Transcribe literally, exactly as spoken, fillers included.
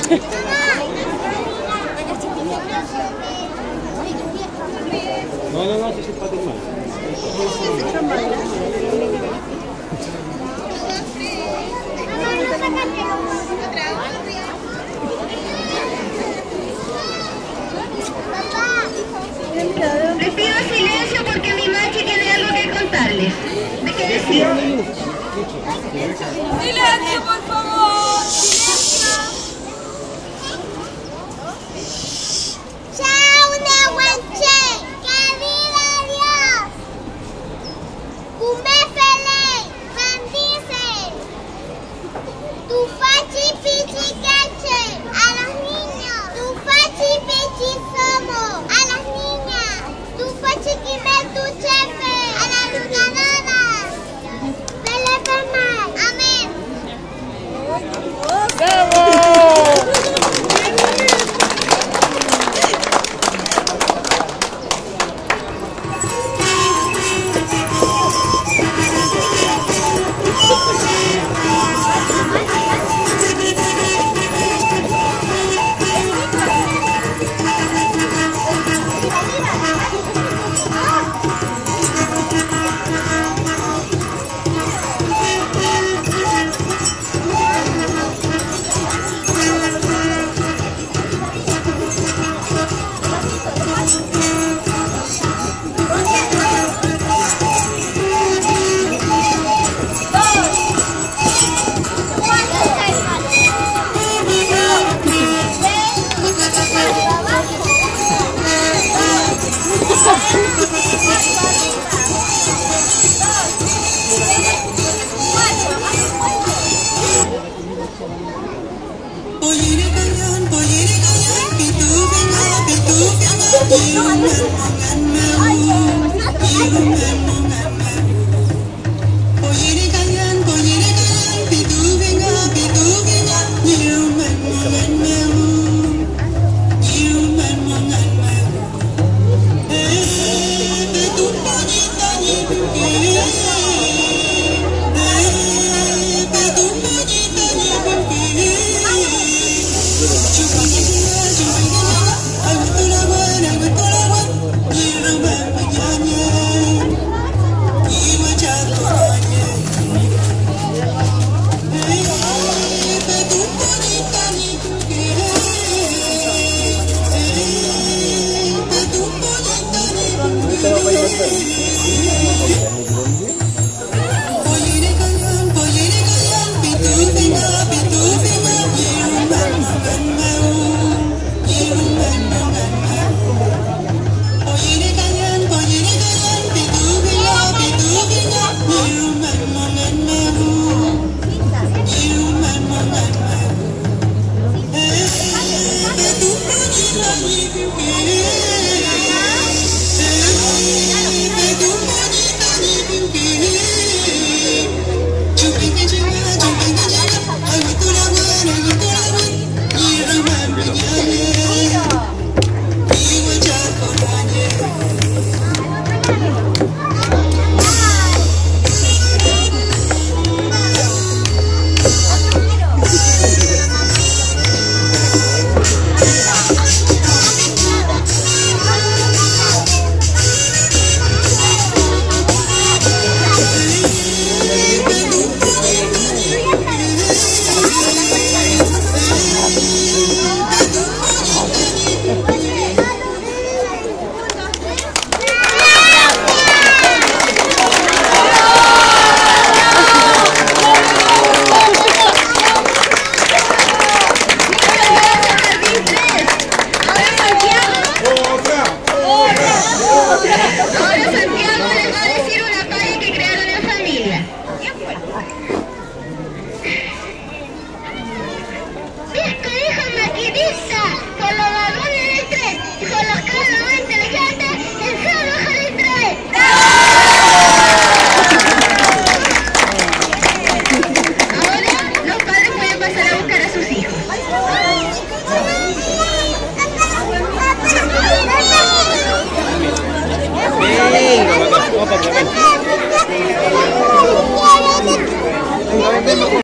No, no, no, si es patrimonial. Les pido silencio porque mi machi tiene algo que contarles. ¿De qué decir? ¡Silencio, por favor! ¡Silencio! ¡Chao, Nehuenche! ¡Que viva Dios! ¡Cumefele! ¡Bendice! ¡Tu fachi pichi queche! ¡A los niños! ¡Tu fachi pichi somos! ¡A las niñas! ¡Tu fachi quime tu chefe! ¡A las ganadas! ¡Pele mal! ¡Amén! ¡Bravo! Polire cañón, polire cañón, que tú vengas, que tú vengas,